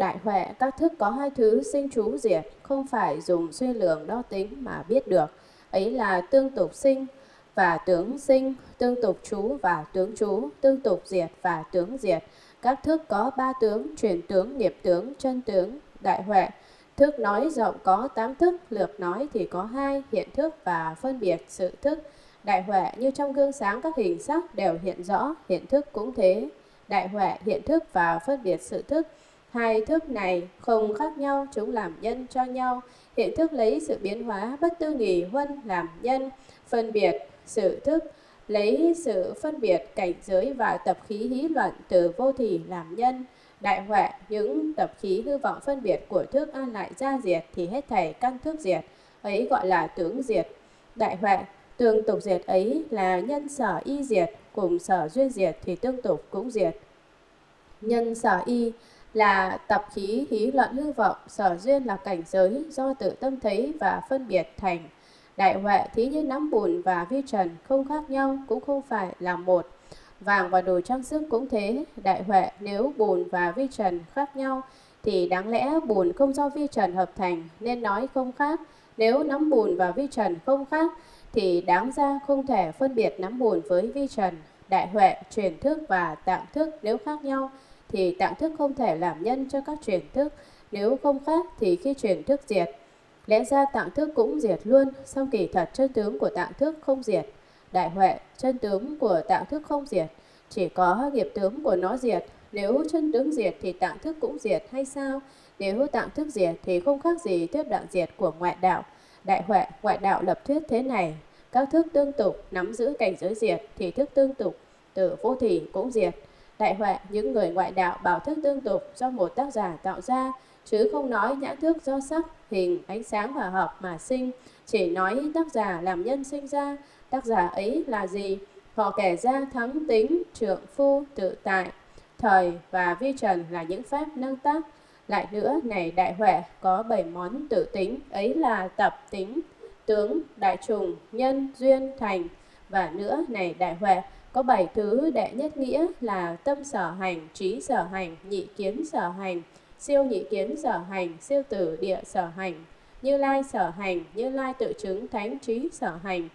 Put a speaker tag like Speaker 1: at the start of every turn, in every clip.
Speaker 1: Đại huệ, các thức có hai thứ sinh trú diệt, không phải dùng suy lượng đo tính mà biết được. Ấy là tương tục sinh và tướng sinh, tương tục trú và tướng trú, tương tục diệt và tướng diệt. Các thức có ba tướng: chuyển tướng, nghiệp tướng, chân tướng. Đại huệ, thức nói rộng có 8 thức, lược nói thì có 2, hiện thức và phân biệt sự thức. Đại huệ, như trong gương sáng các hình sắc đều hiện rõ, hiện thức cũng thế. Đại huệ, hiện thức và phân biệt sự thức, hai thức này không khác nhau, chúng làm nhân cho nhau. Hiện thức lấy sự biến hóa bất tư nghì huân làm nhân, phân biệt sự thức lấy sự phân biệt cảnh giới và tập khí hí luận từ vô thỉ làm nhân. Đại huệ, những tập khí hư vọng phân biệt của thức an lại ra diệt thì hết thảy căn thức diệt, ấy gọi là tướng diệt. Đại huệ, tương tục diệt ấy là nhân sở y diệt, cùng sở duyên diệt thì tương tục cũng diệt. Nhân sở y là tập khí hí luận hư vọng, sở duyên là cảnh giới do tự tâm thấy và phân biệt thành. Đại huệ, thí như nắm bùn và vi trần không khác nhau, cũng không phải là một. Vàng và đồ trang sức cũng thế. Đại huệ, nếu bùn và vi trần khác nhau thì đáng lẽ bùn không do vi trần hợp thành nên nói không khác. Nếu nắm bùn và vi trần không khác thì đáng ra không thể phân biệt nắm bùn với vi trần. Đại huệ, truyền thức và tạng thức nếu khác nhau thì tạng thức không thể làm nhân cho các truyền thức. Nếu không khác thì khi truyền thức diệt, lẽ ra tạng thức cũng diệt luôn, song kỳ thật chân tướng của tạng thức không diệt. Đại huệ, chân tướng của tạng thức không diệt, chỉ có nghiệp tướng của nó diệt. Nếu chân tướng diệt thì tạng thức cũng diệt hay sao? Nếu tạng thức diệt thì không khác gì thuyết đoạn diệt của ngoại đạo. Đại huệ, ngoại đạo lập thuyết thế này: các thức tương tục nắm giữ cảnh giới diệt thì thức tương tục từ vô thỉ cũng diệt. Đại huệ, những người ngoại đạo bảo thức tương tục do một tác giả tạo ra, chứ không nói nhãn thức do sắc, hình, ánh sáng hòa hợp mà sinh, chỉ nói tác giả làm nhân sinh ra. Tác giả ấy là gì? Họ kể ra thắng tính, trượng phu, tự tại, thời và vi trần là những pháp năng tác. Lại nữa, này đại huệ, có 7 món tự tính, ấy là tập, tính, tướng, đại trùng, nhân, duyên, thành. Và nữa, này đại huệ, có 7 thứ đệ nhất nghĩa là tâm sở hành, trí sở hành, nhị kiến sở hành, siêu nhị kiến sở hành, siêu tử địa sở hành, Như Lai sở hành, Như Lai tự chứng thánh trí sở hành.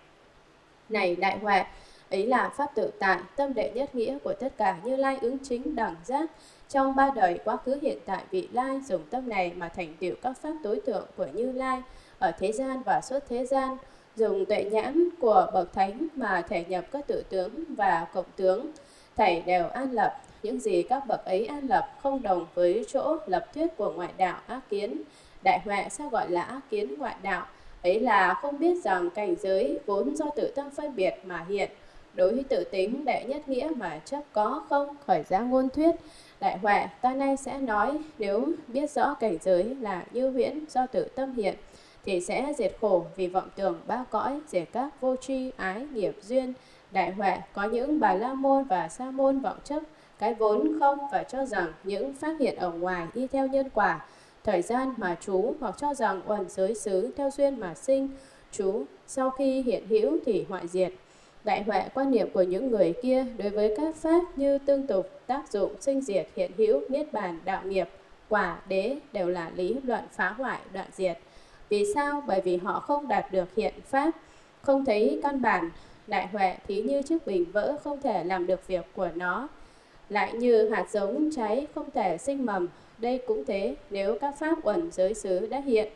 Speaker 1: Này đại huệ, ấy là pháp tự tại, tâm đệ nhất nghĩa của tất cả Như Lai ứng chính đẳng giác. Trong ba đời quá khứ hiện tại, vị Lai dùng tâm này mà thành tựu các pháp tối thượng của Như Lai ở thế gian và suốt thế gian, dùng tuệ nhãn của bậc thánh mà thể nhập các tự tướng và cộng tướng, thảy đều an lập. Những gì các bậc ấy an lập không đồng với chỗ lập thuyết của ngoại đạo ác kiến. Đại huệ, sao gọi là ác kiến ngoại đạo? Ấy là không biết rằng cảnh giới vốn do tự tâm phân biệt mà hiện, đối với tự tính đệ nhất nghĩa mà chấp có không, khởi ra ngôn thuyết. Đại huệ, ta nay sẽ nói, nếu biết rõ cảnh giới là như huyễn do tự tâm hiện thì sẽ diệt khổ vì vọng tưởng ba cõi, diệt các vô tri, ái, nghiệp, duyên. Đại huệ, có những bà la môn và sa môn vọng chấp cái vốn không và cho rằng những pháp hiện ở ngoài y theo nhân quả, thời gian mà trú, hoặc cho rằng uẩn giới xứ theo duyên mà sinh, trú, sau khi hiện hữu thì hoại diệt. Đại huệ, quan niệm của những người kia đối với các pháp như tương tục, tác dụng, sinh diệt, hiện hữu, niết bàn, đạo nghiệp, quả, đế đều là lý luận phá hoại, đoạn diệt. Vì sao? Bởi vì họ không đạt được hiện pháp, không thấy căn bản. Đại huệ, thí như chiếc bình vỡ không thể làm được việc của nó, lại như hạt giống cháy không thể sinh mầm. Đây cũng thế, nếu các pháp uẩn giới xứ đã hiện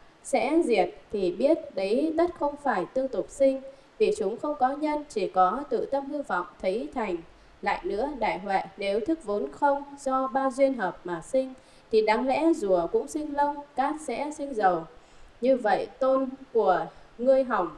Speaker 1: sẽ diệt thì biết đấy tất không phải tương tục sinh, vì chúng không có nhân, chỉ có tự tâm hư vọng thấy thành. Lại nữa, đại huệ, nếu thức vốn không do ba duyên hợp mà sinh thì đáng lẽ rùa cũng sinh lông, cát sẽ sinh dầu. Như vậy tôn của ngươi hỏng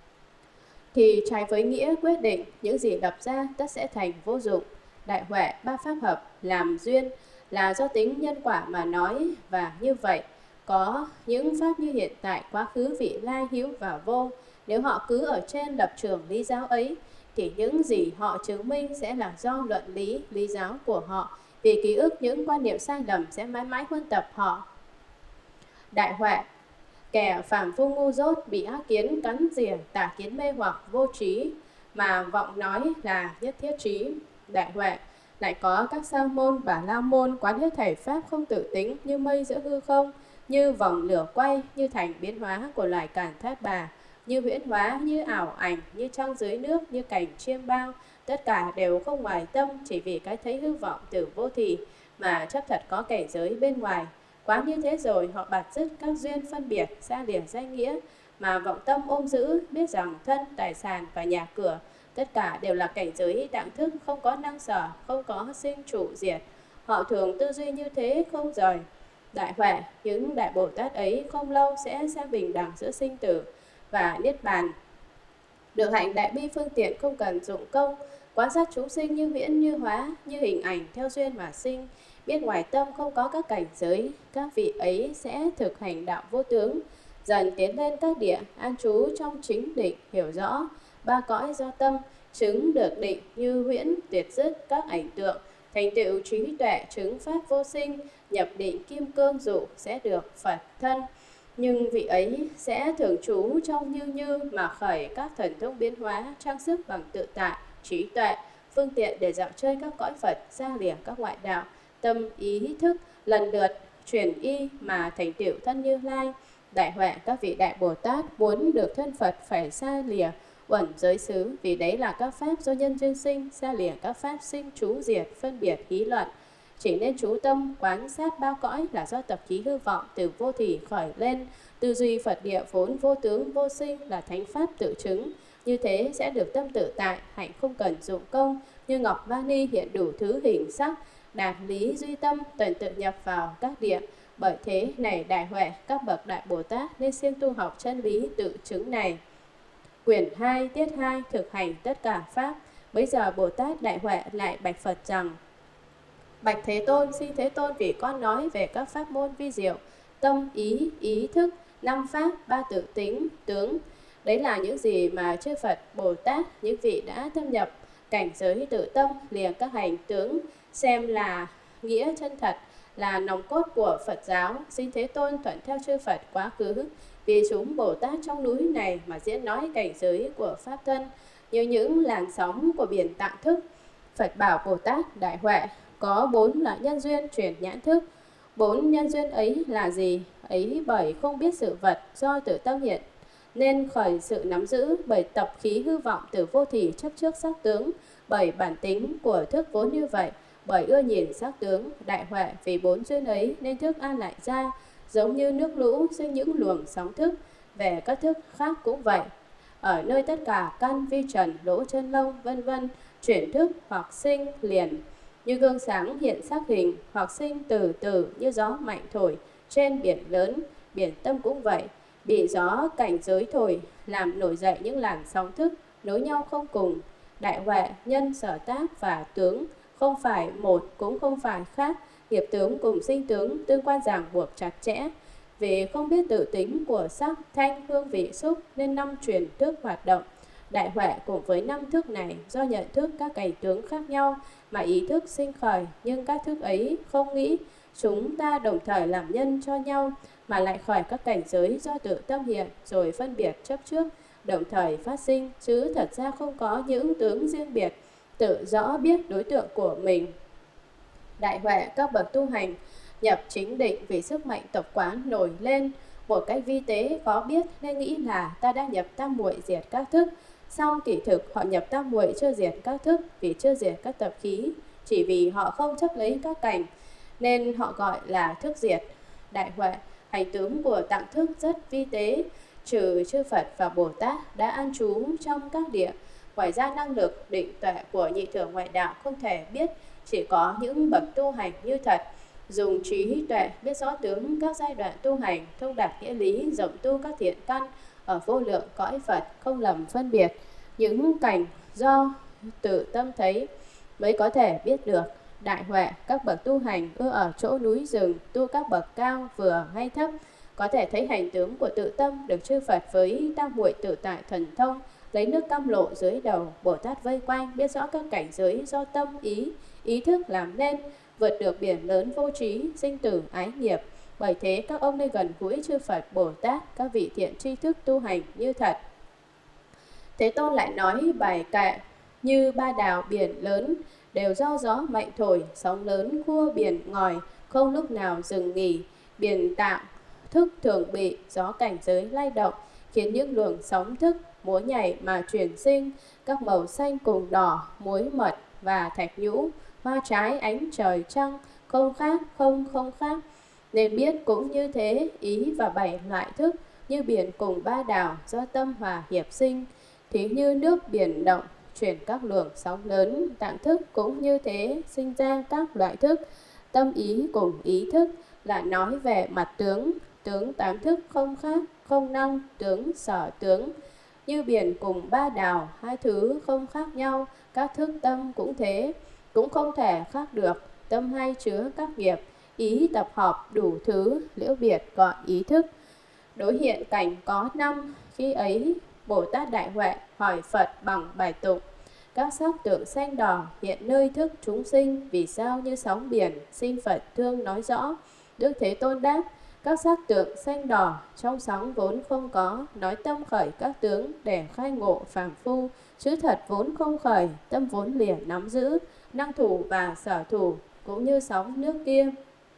Speaker 1: thì trái với nghĩa quyết định, những gì lập ra tất sẽ thành vô dụng. Đại huệ, ba pháp hợp làm duyên là do tính nhân quả mà nói, và như vậy có những pháp như hiện tại, quá khứ, vị lai, hữu và vô. Nếu họ cứ ở trên lập trường lý giáo ấy thì những gì họ chứng minh sẽ là do luận lý, lý giáo của họ, vì ký ức những quan niệm sai lầm sẽ mãi mãi huân tập họ. Đại huệ, kẻ phàm phu ngu dốt bị ác kiến cắn rỉa, tà kiến mê hoặc vô trí mà vọng nói là nhất thiết trí. Đại huệ, Lại có các sa môn, bà la môn quán hết thảy pháp không tự tính, như mây giữa hư không, như vòng lửa quay, như thành biến hóa của loài càn thát bà, như huyễn hóa, như ảo ảnh, như trăng dưới nước, như cảnh chiêm bao. Tất cả đều không ngoài tâm, chỉ vì cái thấy hư vọng từ vô thỉ mà chấp thật có cảnh giới bên ngoài. Quá như thế rồi, họ bạt dứt các duyên phân biệt, xa lìa danh nghĩa, mà vọng tâm ôm giữ, biết rằng thân, tài sản và nhà cửa, tất cả đều là cảnh giới đẳng thức, không có năng sở, không có sinh trụ diệt. Họ thường tư duy như thế, không rời. Đại huệ, những đại Bồ Tát ấy không lâu sẽ sang bình đẳng giữa sinh tử và niết bàn. Được hạnh đại bi phương tiện không cần dụng công, quan sát chúng sinh như huyễn như hóa, như hình ảnh theo duyên mà sinh. Biết ngoài tâm không có các cảnh giới, các vị ấy sẽ thực hành đạo vô tướng, dần tiến lên các địa, an trú trong chính định, hiểu rõ ba cõi do tâm, chứng được định như huyễn, tuyệt dứt các ảnh tượng, thành tựu trí tuệ, chứng pháp vô sinh, nhập định kim cương dụ, sẽ được Phật thân. Nhưng vị ấy sẽ thường trú trong như mà khởi các thần thông biến hóa, trang sức bằng tự tại, trí tuệ, phương tiện để dạo chơi các cõi Phật, xa lìa các ngoại đạo, tâm ý thức lần lượt chuyển y mà thành tựu thân Như Lai. Đại huệ, các vị đại Bồ Tát muốn được thân Phật phải xa lìa uẩn giới xứ, vì đấy là các pháp do nhân duyên sinh, xa lìa các pháp sinh trú diệt, phân biệt hí luận. Chỉ nên chú tâm quán sát bao cõi là do tập khí hư vọng từ vô thỉ khởi lên, tư duy Phật địa vốn vô tướng vô sinh là thánh pháp tự chứng. Như thế sẽ được tâm tự tại, hạnh không cần dụng công, như ngọc vani hiện đủ thứ hình sắc, đạt lý duy tâm, tuần tự nhập vào các địa. Bởi thế này đại huệ, các bậc đại Bồ Tát nên siêng tu học chân lý tự chứng này. Quyển 2, tiết 2, thực hành tất cả pháp. Bây giờ Bồ Tát đại huệ lại bạch Phật rằng: Bạch Thế Tôn, xin Thế Tôn vì con nói về các pháp môn vi diệu, tâm, ý, ý thức, năm pháp, ba tự tính, tướng. Đấy là những gì mà chư Phật, Bồ Tát, những vị đã thâm nhập cảnh giới tự tâm, liền các hành tướng, xem là nghĩa chân thật, là nòng cốt của Phật giáo. Xin Thế Tôn thuận theo chư Phật quá khứ, vì chúng Bồ Tát trong núi này mà diễn nói cảnh giới của Pháp thân, như những làn sóng của biển tạng thức. Phật bảo Bồ Tát đại huệ, có 4 loại nhân duyên chuyển nhãn thức. 4 nhân duyên ấy là gì? Ấy bởi không biết sự vật do tự tâm hiện, nên khởi sự nắm giữ, bởi tập khí hư vọng từ vô thỉ chấp trước sắc tướng, bởi bản tính của thức vốn như vậy, bởi ưa nhìn sắc tướng. Đại huệ, vì 4 duyên ấy nên thức an lại ra, giống như nước lũ sinh những luồng sóng thức. Về các thức khác cũng vậy, ở nơi tất cả căn vi trần, lỗ chân lông vân vân, chuyển thức hoặc sinh liền như gương sáng hiện sắc hình, hoặc sinh từ từ như gió mạnh thổi trên biển lớn. Biển tâm cũng vậy, bị gió cảnh giới thổi làm nổi dậy những làn sóng thức nối nhau không cùng. Đại huệ, nhân sở tác và tướng không phải một cũng không phải khác, nghiệp tướng cùng sinh tướng tương quan ràng buộc chặt chẽ. Vì không biết tự tính của sắc, thanh, hương, vị, xúc nên 5 truyền thức hoạt động. Đại huệ cùng với 5 thức này do nhận thức các cảnh tướng khác nhau mà ý thức sinh khởi, nhưng các thức ấy không nghĩ chúng ta đồng thời làm nhân cho nhau, mà lại khỏi các cảnh giới do tự tâm hiện rồi phân biệt chấp trước đồng thời phát sinh, chứ thật ra không có những tướng riêng biệt, tự rõ biết đối tượng của mình. Đại huệ, các bậc tu hành nhập chính định vì sức mạnh tập quán nổi lên một cách vi tế có biết, nên nghĩ là ta đã nhập tam muội diệt các thức. Song kỳ thực họ nhập tam muội chưa diệt các thức, vì chưa diệt các tập khí, chỉ vì họ không chấp lấy các cảnh nên họ gọi là thức diệt. Đại huệ, hành tướng của tạng thức rất vi tế, trừ chư Phật và Bồ Tát đã an trú trong các địa. Ngoài ra năng lực định tuệ của nhị thừa ngoại đạo không thể biết, chỉ có những bậc tu hành như thật dùng trí tuệ biết rõ tướng các giai đoạn tu hành, thông đạt nghĩa lý, rộng tu các thiện căn ở vô lượng cõi Phật, không lầm phân biệt những cảnh do tự tâm thấy mới có thể biết được. Đại huệ, các bậc tu hành ưa ở chỗ núi rừng, tu các bậc cao vừa hay thấp, có thể thấy hành tướng của tự tâm được chư Phật với tam muội tự tại thần thông lấy nước cam lộ dưới đầu Bồ Tát vây quanh, biết rõ các cảnh giới do tâm ý thức làm nên, vượt được biển lớn vô trí, sinh tử ái nghiệp. Bởi thế các ông nên gần gũi chư Phật Bồ Tát, các vị thiện tri thức tu hành như thật. Thế Tôn lại nói bài kệ: như ba đào biển lớn đều do gió mạnh thổi, sóng lớn khua biển ngòi, không lúc nào dừng nghỉ. Biển tạng thức thường bị gió cảnh giới lay động, khiến những luồng sóng thức múa nhảy mà chuyển sinh, các màu xanh cùng đỏ, muối mật và thạch nhũ, hoa trái ánh trời trăng, không khác, không khác. Nên biết cũng như thế, ý và bảy loại thức, như biển cùng ba đảo, do tâm hòa hiệp sinh. Thí như nước biển động, chuyển các luồng sóng lớn, tạng thức cũng như thế, sinh ra các loại thức. Tâm ý cùng ý thức là nói về mặt tướng, tướng tám thức không khác, không năng, tướng sở tướng. Như biển cùng ba đảo, hai thứ không khác nhau, các thức tâm cũng thế, cũng không thể khác được. Tâm hay chứa các nghiệp, ý tập hợp đủ thứ, liễu biệt gọi ý thức. Đối hiện cảnh có năm, khi ấy Bồ Tát Đại Huệ hỏi Phật bằng bài tụng: các sắc tượng xanh đỏ hiện nơi thức chúng sinh, vì sao như sóng biển, xin Phật thương nói rõ. Đức Thế Tôn đáp: các sắc tượng xanh đỏ trong sóng vốn không có, nói tâm khởi các tướng để khai ngộ phàm phu, chứ thật vốn không khởi, tâm vốn liền nắm giữ, năng thủ và sở thủ, cũng như sóng nước kia.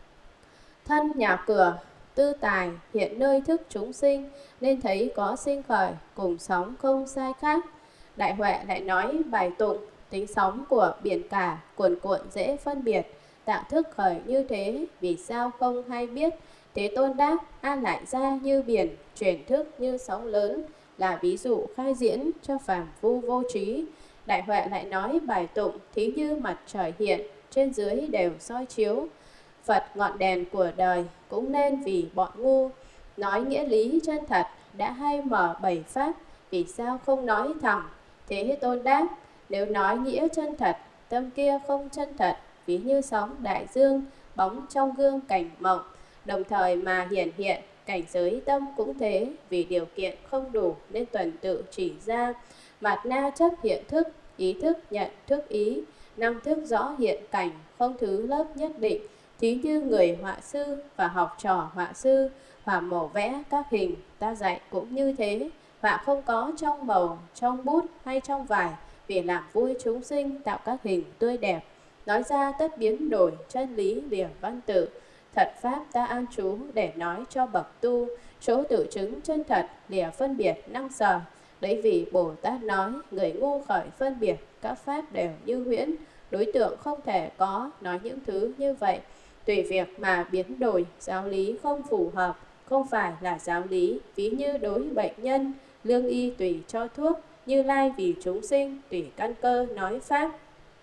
Speaker 1: Thân nhà cửa tư tài hiện nơi thức chúng sinh, nên thấy có sinh khởi, cùng sóng không sai khác. Đại Huệ lại nói bài tụng: tính sóng của biển cả cuồn cuộn dễ phân biệt, tạng thức khởi như thế, vì sao không hay biết. Thế Tôn đáp: a lại gia như biển, chuyển thức như sóng lớn, là ví dụ khai diễn cho phàm phu vô trí. Đại Huệ lại nói bài tụng: thí như mặt trời hiện, trên dưới đều soi chiếu, Phật ngọn đèn của đời cũng nên vì bọn ngu. Nói nghĩa lý chân thật, đã hay mở bảy pháp, vì sao không nói thẳng. Thế Tôn đáp: nếu nói nghĩa chân thật, tâm kia không chân thật, ví như sóng đại dương, bóng trong gương cảnh mộng, đồng thời mà hiển hiện. Cảnh giới tâm cũng thế, vì điều kiện không đủ nên tuần tự chỉ ra. Mạt na chấp hiện thức, ý thức nhận thức ý, năm thức rõ hiện cảnh, không thứ lớp nhất định. Thí như người họa sư và học trò họa sư, họa màu vẽ các hình, ta dạy cũng như thế. Họa không có trong màu, trong bút hay trong vải, vì làm vui chúng sinh, tạo các hình tươi đẹp. Nói ra tất biến đổi, chân lý lìa văn tự. Thật pháp ta an trú để nói cho bậc tu, chỗ tự chứng chân thật, lìa phân biệt năng sở. Đấy vì Bồ Tát nói, người ngu khởi phân biệt, các pháp đều như huyễn. Đối tượng không thể có, nói những thứ như vậy. Tùy việc mà biến đổi, giáo lý không phù hợp, không phải là giáo lý. Ví như đối bệnh nhân, lương y tùy cho thuốc, Như Lai vì chúng sinh, tùy căn cơ nói pháp.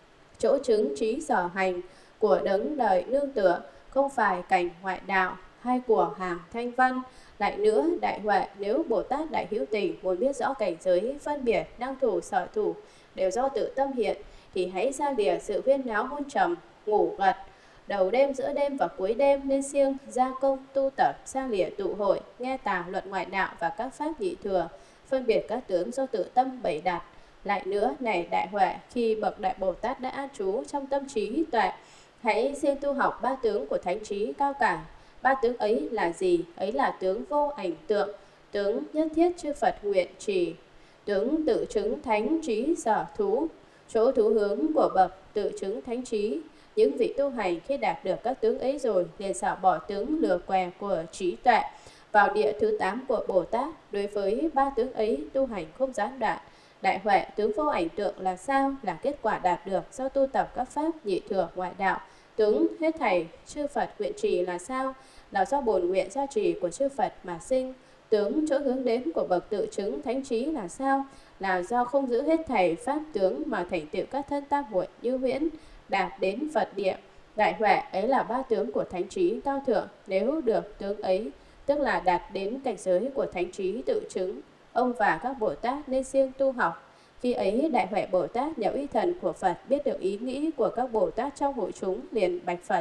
Speaker 1: Chỗ chứng trí sở hành của đấng đời nương tựa, không phải cảnh ngoại đạo hay của hàng thanh văn. Lại nữa, Đại Huệ, nếu Bồ Tát Đại Hữu Tình muốn biết rõ cảnh giới phân biệt, năng thủ, sở thủ đều do tự tâm hiện, thì hãy xa lìa sự huyên náo hôn trầm, ngủ gật đầu đêm, giữa đêm và cuối đêm, nên siêng gia công tu tập, xa lìa tụ hội, nghe tà luận ngoại đạo và các pháp nhị thừa, phân biệt các tướng do tự tâm bày đặt. Lại nữa, này Đại Huệ, khi bậc Đại Bồ Tát đã an trú trong tâm trí tuệ, hãy siêng tu học ba tướng của thánh trí cao cả. Ba tướng ấy là gì? Ấy là tướng vô ảnh tượng, tướng nhất thiết chư Phật nguyện trì, tướng tự chứng thánh trí sở thú, chỗ thú hướng của bậc tự chứng thánh trí. Những vị tu hành khi đạt được các tướng ấy rồi, liền xả bỏ tướng lừa què của trí tuệ, vào địa thứ 8 của Bồ Tát. Đối với ba tướng ấy, tu hành không gián đoạn. Đại Huệ, tướng vô ảnh tượng là sao? Là kết quả đạt được do tu tập các pháp nhị thừa ngoại đạo. Tướng hết thảy chư Phật nguyện trì là sao? Là do bổn nguyện gia trì của chư Phật mà sinh. Tướng chỗ hướng đến của bậc tự chứng thánh trí là sao? Là do không giữ hết thảy pháp tướng mà thành tựu các thân tam muội như huyễn, đạt đến Phật địa. Đại Huệ, ấy là ba tướng của thánh trí cao thượng. Nếu được tướng ấy, tức là đạt đến cảnh giới của thánh trí tự chứng. Ông và các Bồ Tát nên siêng tu học. Khi ấy, Đại Huệ Bồ Tát nhậu y thần của Phật biết được ý nghĩ của các Bồ Tát trong hội chúng, liền bạch Phật: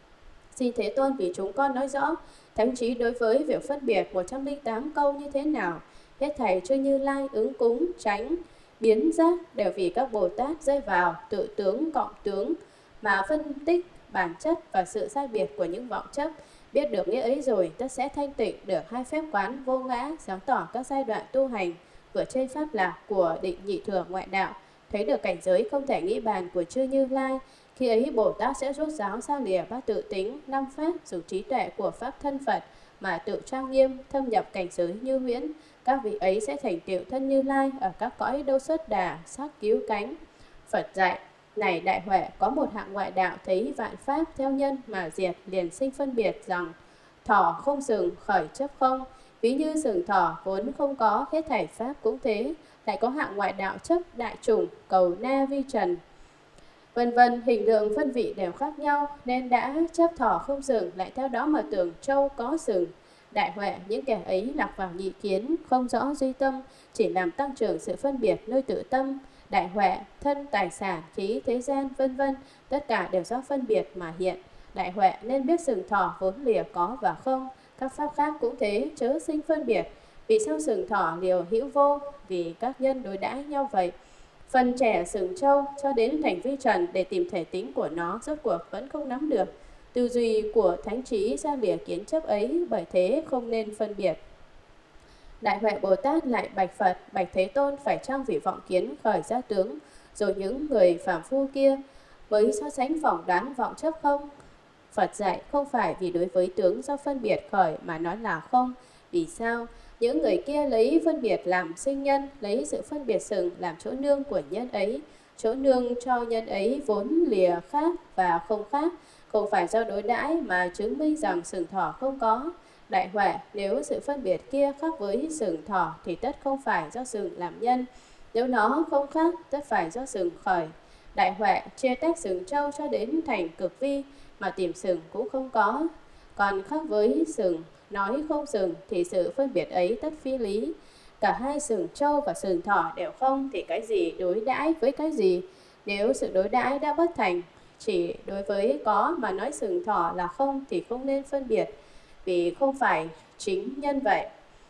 Speaker 1: xin Thế Tôn vì chúng con nói rõ thánh trí đối với việc phân biệt 108 câu như thế nào. Hết thảy chư Như Lai ứng cúng tránh biến giác đều vì các Bồ Tát rơi vào tự tướng cộng tướng mà phân tích bản chất và sự sai biệt của những vọng chấp. Biết được nghĩa ấy rồi, ta sẽ thanh tịnh được hai phép quán vô ngã, sáng tỏ các giai đoạn tu hành vượt trên pháp lạc của định nhị thừa ngoại đạo. thấy được cảnh giới không thể nghĩ bàn của chư Như Lai. Khi ấy Bồ Tát sẽ rốt ráo xa lìa bát tự tính, năm pháp, dùng trí tuệ của pháp thân Phật mà tự trang nghiêm, thâm nhập cảnh giới như huyễn. Các vị ấy sẽ thành tựu thân Như Lai ở các cõi đâu xuất đà, sắc cứu cánh. Phật dạy: này đại huệ, có một hạng ngoại đạo thấy vạn pháp theo nhân mà diệt, liền sinh phân biệt rằng thọ không sừng, khởi chấp không. Ví như sừng thọ vốn không có, hết thảy pháp cũng thế. Lại có hạng ngoại đạo chấp đại chủng, cầu na vi trần, vân vân, hình lượng phân vị đều khác nhau, nên đã chấp thọ không sừng, lại theo đó mà tưởng trâu có sừng. Đại huệ, những kẻ ấy lạc vào nhị kiến, không rõ duy tâm, chỉ làm tăng trưởng sự phân biệt nơi tự tâm. Đại huệ, thân, tài sản, khí, thế gian, vân vân, tất cả đều do phân biệt mà hiện. Đại huệ, nên biết sừng thọ vốn lìa có và không. Các pháp khác cũng thế, chớ sinh phân biệt. Vì sao sừng thọ liều hữu vô? Vì các nhân đối đãi nhau vậy. Phần trẻ sừng trâu cho đến thành vi trần để tìm thể tính của nó, rốt cuộc vẫn không nắm được. Tư duy của thánh trí ra lìa kiến chấp ấy, bởi thế không nên phân biệt. Đại huệ Bồ Tát lại bạch Phật: bạch Thế Tôn, phải chăng vì vọng kiến khởi ra tướng, rồi những người phàm phu kia mới so sánh phỏng đoán vọng chấp không? Phật dạy: không phải, vì đối với tướng do phân biệt khởi mà nói là không. Vì sao? Những người kia lấy phân biệt làm sinh nhân, lấy sự phân biệt sừng làm chỗ nương của nhân ấy. Chỗ nương cho nhân ấy vốn lìa khác và không khác, không phải do đối đãi mà chứng minh rằng sừng thọ không có. Đại huệ, nếu sự phân biệt kia khác với sừng thọ thì tất không phải do sừng làm nhân. Nếu nó không khác, tất phải do sừng khởi. Đại huệ, chia tách sừng trâu cho đến thành cực vi mà tìm sừng cũng không có. Còn khác với sừng, nói không sừng thì sự phân biệt ấy tất phi lý. Cả hai sừng trâu và sừng thỏ đều không thì cái gì đối đãi với cái gì? Nếu sự đối đãi đã bất thành, chỉ đối với có mà nói sừng thỏ là không thì không nên phân biệt, vì không phải chính nhân vậy.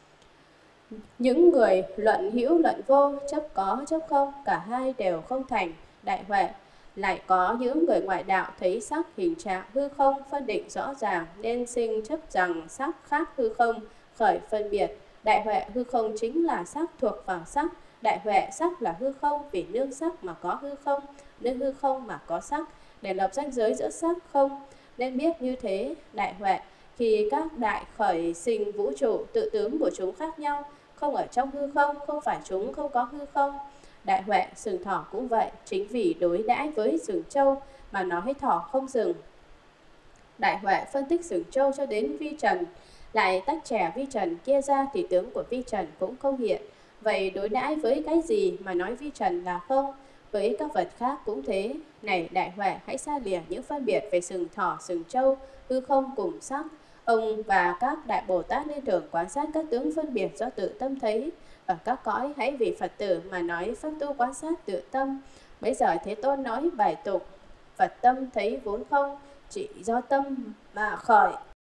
Speaker 1: Những người luận hữu luận vô, chấp có chấp không, cả hai đều không thành. Đại huệ, lại có những người ngoại đạo thấy sắc hình trạng hư không phân định rõ ràng, nên sinh chấp rằng sắc khác hư không, khởi phân biệt. Đại huệ, hư không chính là sắc thuộc vào sắc. Đại huệ, sắc là hư không, vì nương sắc mà có hư không, nương hư không mà có sắc, để lập ranh giới giữa sắc không, nên biết như thế. Đại huệ, khi các đại khởi sinh vũ trụ, tự tướng của chúng khác nhau, không ở trong hư không, không phải chúng không có hư không. Đại huệ, sừng thỏ cũng vậy, chính vì đối đãi với sừng trâu mà nói thỏ không sừng. Đại huệ, phân tích sừng trâu cho đến vi trần, lại tách trẻ vi trần kia ra thì tướng của vi trần cũng không hiện. Vậy đối đãi với cái gì mà nói vi trần là không? Với các vật khác cũng thế. Này đại huệ, hãy xa lìa những phân biệt về sừng thỏ, sừng trâu, hư không cùng sắc. Ông và các đại Bồ Tát nên thường quan sát các tướng phân biệt do tự tâm thấy. Ở các cõi hãy vì Phật tử mà nói pháp tu quan sát tự tâm. Bây giờ Thế Tôn nói bài tục: Phật tâm thấy vốn không, chỉ do tâm mà khởi.